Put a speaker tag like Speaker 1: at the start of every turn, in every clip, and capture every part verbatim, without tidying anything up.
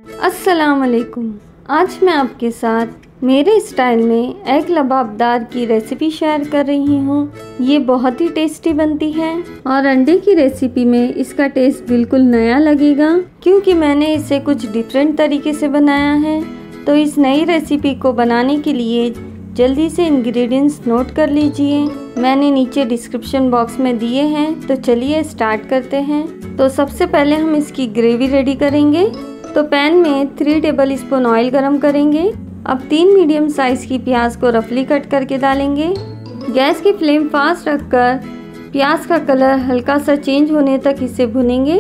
Speaker 1: अस्सलाम वालेकुम। आज मैं आपके साथ मेरे स्टाइल में एग लबाबदार की रेसिपी शेयर कर रही हूँ। ये बहुत ही टेस्टी बनती है और अंडे की रेसिपी में इसका टेस्ट बिल्कुल नया लगेगा, क्योंकि मैंने इसे कुछ डिफरेंट तरीके से बनाया है। तो इस नई रेसिपी को बनाने के लिए जल्दी से इंग्रेडिएंट्स नोट कर लीजिए, मैंने नीचे डिस्क्रिप्शन बॉक्स में दिए हैं। तो चलिए स्टार्ट करते हैं। तो सबसे पहले हम इसकी ग्रेवी रेडी करेंगे। तो पैन में थ्री टेबल स्पून ऑयल गरम करेंगे। अब तीन मीडियम साइज़ की प्याज को रफली कट करके डालेंगे। गैस की फ्लेम फास्ट रखकर प्याज का कलर हल्का सा चेंज होने तक इसे भुनेंगे।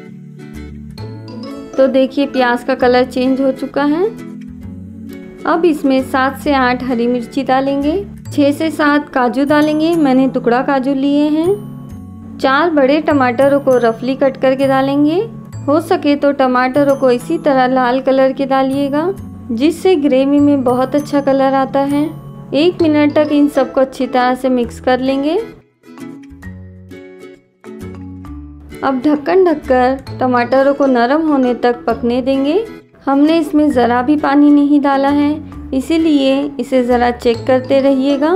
Speaker 1: तो देखिए प्याज का कलर चेंज हो चुका है। अब इसमें सात से आठ हरी मिर्ची डालेंगे, छः से सात काजू डालेंगे, मैंने टुकड़ा काजू लिए हैं। चार बड़े टमाटरों को रफली कट करके डालेंगे। हो सके तो टमाटरों को इसी तरह लाल कलर के डालिएगा, जिससे ग्रेवी में बहुत अच्छा कलर आता है। एक मिनट तक इन सबको अच्छी तरह से मिक्स कर लेंगे। अब ढक्कन ढककर टमाटरों को नरम होने तक पकने देंगे। हमने इसमें ज़रा भी पानी नहीं डाला है, इसीलिए इसे ज़रा चेक करते रहिएगा।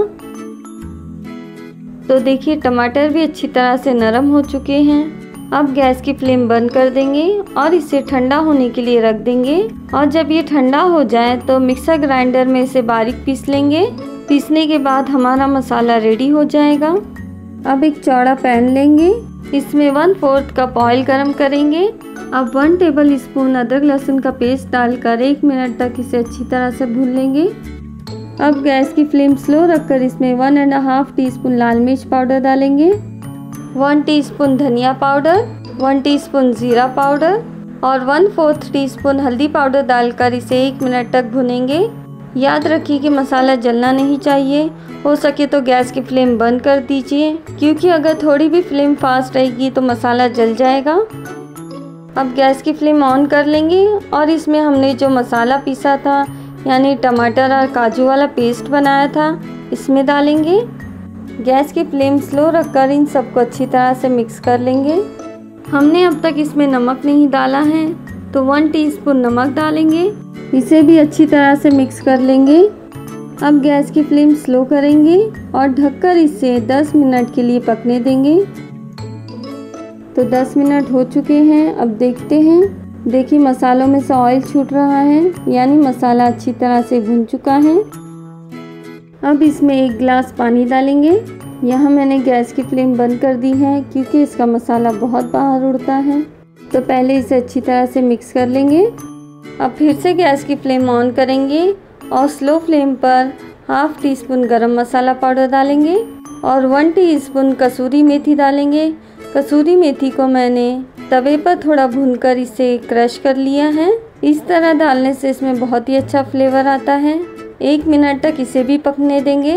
Speaker 1: तो देखिए टमाटर भी अच्छी तरह से नरम हो चुके हैं। अब गैस की फ्लेम बंद कर देंगे और इसे ठंडा होने के लिए रख देंगे। और जब ये ठंडा हो जाए तो मिक्सर ग्राइंडर में इसे बारीक पीस लेंगे। पीसने के बाद हमारा मसाला रेडी हो जाएगा। अब एक चौड़ा पैन लेंगे, इसमें वन फोर्थ कप ऑयल गरम करेंगे। अब वन टेबल स्पून अदरक लहसुन का पेस्ट डालकर एक मिनट तक इसे अच्छी तरह से भून लेंगे। अब गैस की फ्लेम स्लो रखकर इसमें one and half teaspoon लाल मिर्च पाउडर डालेंगे, वन टीस्पून धनिया पाउडर, वन टीस्पून जीरा पाउडर और वन फोर्थ टीस्पून हल्दी पाउडर डालकर इसे एक मिनट तक भुनेंगे। याद रखिए कि मसाला जलना नहीं चाहिए। हो सके तो गैस की फ्लेम बंद कर दीजिए, क्योंकि अगर थोड़ी भी फ्लेम फास्ट रहेगी तो मसाला जल जाएगा। अब गैस की फ्लेम ऑन कर लेंगे और इसमें हमने जो मसाला पीसा था, यानी टमाटर और काजू वाला पेस्ट बनाया था, इसमें डालेंगे। गैस की फ्लेम स्लो रखकर इन सबको अच्छी तरह से मिक्स कर लेंगे। हमने अब तक इसमें नमक नहीं डाला है, तो वन टीस्पून नमक डालेंगे। इसे भी अच्छी तरह से मिक्स कर लेंगे। अब गैस की फ्लेम स्लो करेंगे और ढककर इसे दस मिनट के लिए पकने देंगे। तो दस मिनट हो चुके हैं। अब देखते हैं। देखिए मसालों में से ऑयल छूट रहा है, यानी मसाला अच्छी तरह से भुन चुका है। अब इसमें एक गिलास पानी डालेंगे। यहाँ मैंने गैस की फ्लेम बंद कर दी है, क्योंकि इसका मसाला बहुत बाहर उड़ता है। तो पहले इसे अच्छी तरह से मिक्स कर लेंगे। अब फिर से गैस की फ्लेम ऑन करेंगे और स्लो फ्लेम पर हाफ टी स्पून गरम मसाला पाउडर डालेंगे और वन टीस्पून कसूरी मेथी डालेंगे। कसूरी मेथी को मैंने तवे पर थोड़ा भूनकर इसे क्रश कर लिया है। इस तरह डालने से इसमें बहुत ही अच्छा फ्लेवर आता है। एक मिनट तक इसे भी पकने देंगे।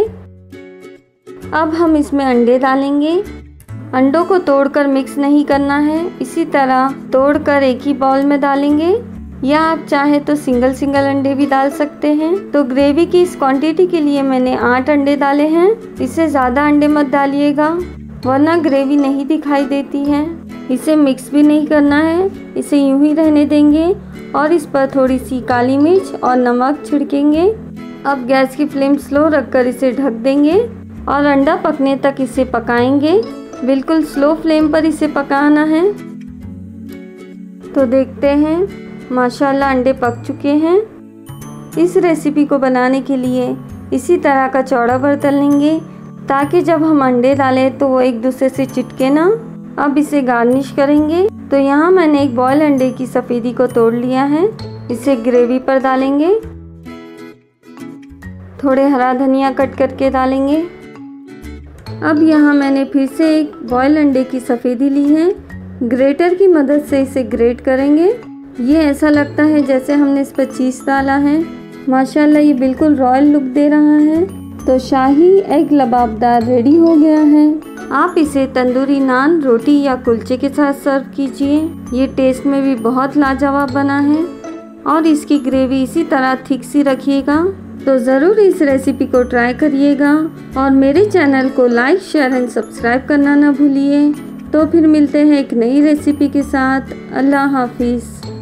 Speaker 1: अब हम इसमें अंडे डालेंगे। अंडों को तोड़कर मिक्स नहीं करना है, इसी तरह तोड़कर एक ही बाउल में डालेंगे, या आप चाहे तो सिंगल सिंगल अंडे भी डाल सकते हैं। तो ग्रेवी की इस क्वांटिटी के लिए मैंने आठ अंडे डाले हैं। इससे ज़्यादा अंडे मत डालिएगा, वरना ग्रेवी नहीं दिखाई देती है। इसे मिक्स भी नहीं करना है, इसे यूं ही रहने देंगे और इस पर थोड़ी सी काली मिर्च और नमक छिड़केंगे। अब गैस की फ्लेम स्लो रखकर इसे ढक देंगे और अंडा पकने तक इसे पकाएंगे। बिल्कुल स्लो फ्लेम पर इसे पकाना है। तो देखते हैं, माशाल्लाह अंडे पक चुके हैं। इस रेसिपी को बनाने के लिए इसी तरह का चौड़ा बर्तन लेंगे, ताकि जब हम अंडे डालें तो वो एक दूसरे से चिटके ना। अब इसे गार्निश करेंगे। तो यहाँ मैंने एक बॉयल अंडे की सफ़ेदी को तोड़ लिया है, इसे ग्रेवी पर डालेंगे। थोड़े हरा धनिया कट करके डालेंगे। अब यहाँ मैंने फिर से एक बॉयल अंडे की सफ़ेदी ली है, ग्रेटर की मदद से इसे ग्रेट करेंगे। ये ऐसा लगता है जैसे हमने इस पर चीज़ डाला है। माशाल्लाह ये बिल्कुल रॉयल लुक दे रहा है। तो शाही एग लबाबदार रेडी हो गया है। आप इसे तंदूरी नान, रोटी या कुलचे के साथ सर्व कीजिए। ये टेस्ट में भी बहुत लाजवाब बना है। और इसकी ग्रेवी इसी तरह थिक सी रखिएगा। तो ज़रूर इस रेसिपी को ट्राई करिएगा और मेरे चैनल को लाइक, शेयर एंड सब्सक्राइब करना ना भूलिए। तो फिर मिलते हैं एक नई रेसिपी के साथ। अल्लाह हाफिज़।